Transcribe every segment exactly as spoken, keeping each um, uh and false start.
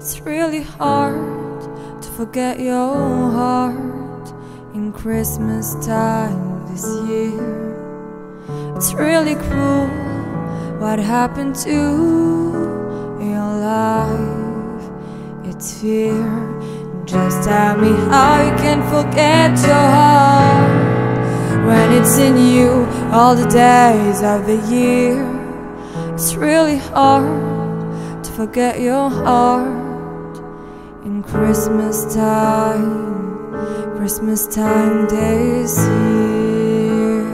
It's really hard to forget your heart in Christmas time this year. It's really cruel what happened to your life. It's fear. Just tell me how you can forget your heart when it's in you all the days of the year. It's really hard to forget your heart in Christmas time, Christmas time this year.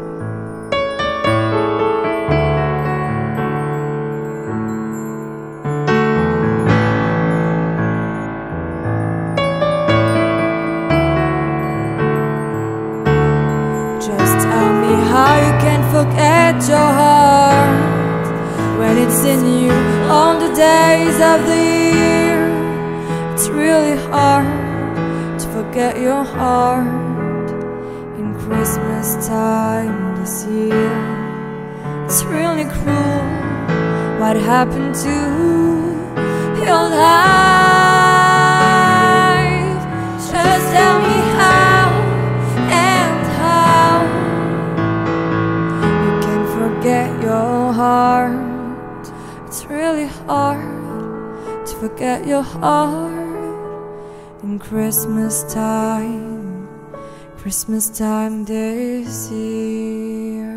Just tell me how you can forget your heart when it's in you on the days of the year. It's really hard to forget your heart in Christmas time this year. It's really cruel what happened to your life. Just tell me how and how you can forget your heart. It's really hard to forget your heart in Christmas time, Christmas time this year.